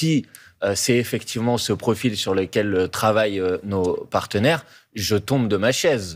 si c'est effectivement ce profil sur lequel travaillent nos partenaires, je tombe de ma chaise.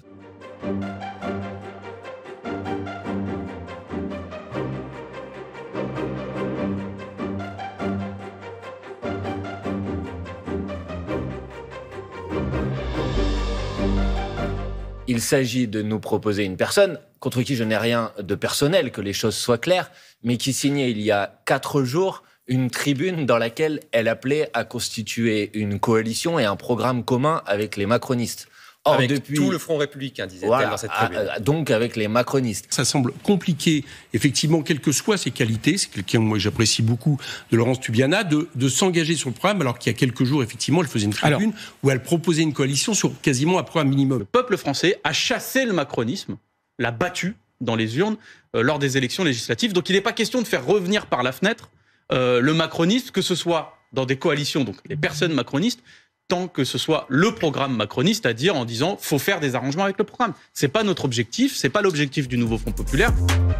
Il s'agit de nous proposer une personne contre qui je n'ai rien de personnel, que les choses soient claires, mais qui signait il y a 4 jours une tribune dans laquelle elle appelait à constituer une coalition et un programme commun avec les macronistes. Or, avec depuis tout le Front républicain, disait-elle dans cette tribune. Donc avec les macronistes. Ça semble compliqué, effectivement, quelles que soient ses qualités, c'est quelqu'un moi j'apprécie beaucoup de Laurence Tubiana, de s'engager sur le programme, alors qu'il y a quelques jours, effectivement, elle faisait une tribune où elle proposait une coalition sur quasiment un programme minimum. Le peuple français a chassé le macronisme, l'a battu dans les urnes lors des élections législatives. Donc il n'est pas question de faire revenir par la fenêtre le macroniste, que ce soit dans des coalitions, donc les personnes macronistes, tant que ce soit le programme macroniste, c'est-à-dire en disant faut faire des arrangements avec le programme. C'est pas notre objectif, c'est pas l'objectif du nouveau Front populaire.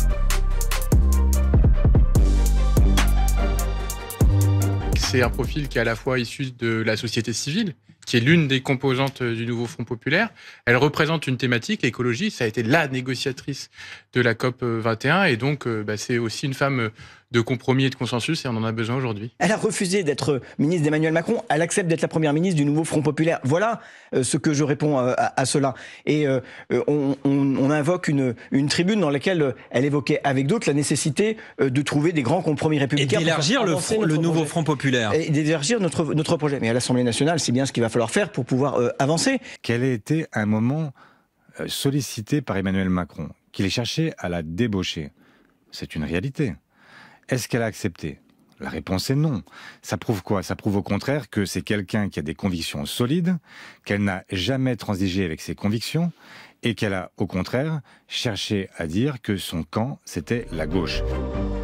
C'est un profil qui est à la fois issu de la société civile, qui est l'une des composantes du nouveau Front populaire. Elle représente une thématique, l'écologie. Ça a été la négociatrice de la COP 21 et donc c'est aussi une femme de compromis et de consensus et on en a besoin aujourd'hui. Elle a refusé d'être ministre d'Emmanuel Macron, elle accepte d'être la première ministre du nouveau Front populaire. Voilà ce que je réponds à cela. Et on invoque une tribune dans laquelle elle évoquait avec d'autres la nécessité de trouver des grands compromis républicains. Et d'élargir le nouveau Front populaire. Et d'élargir notre projet. Mais à l'Assemblée nationale, c'est bien ce qu'il va falloir faire pour pouvoir avancer. Quel a été un moment sollicité par Emmanuel Macron, qu'il ait cherché à la débaucher? C'est une réalité. Est-ce qu'elle a accepté? La réponse est non. Ça prouve quoi? Ça prouve au contraire que c'est quelqu'un qui a des convictions solides, qu'elle n'a jamais transigé avec ses convictions et qu'elle a au contraire cherché à dire que son camp, c'était la gauche.